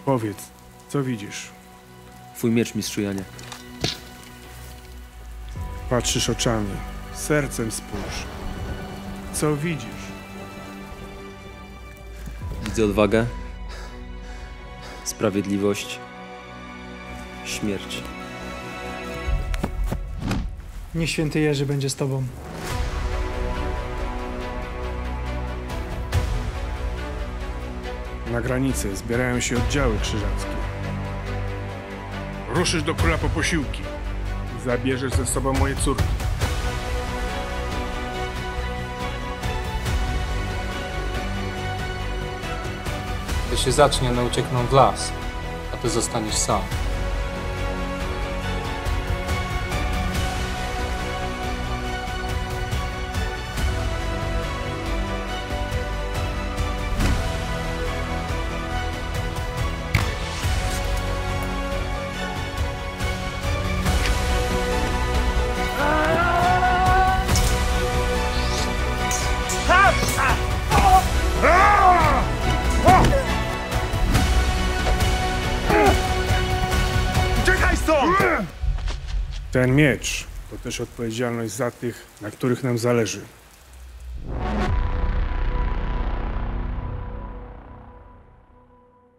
Powiedz, co widzisz? Twój miecz, mistrzu Janie. Patrzysz oczami, sercem spójrz. Co widzisz? Widzę odwagę, sprawiedliwość, śmierć. Niech święty Jerzy będzie z tobą. Na granicy zbierają się oddziały krzyżackie. Ruszysz do króla po posiłki. Zabierzesz ze sobą moje córki. Gdy się zacznie, one uciekną w las, a ty zostaniesz sam. Uciekaj stąd! Ten miecz to też odpowiedzialność za tych, na których nam zależy.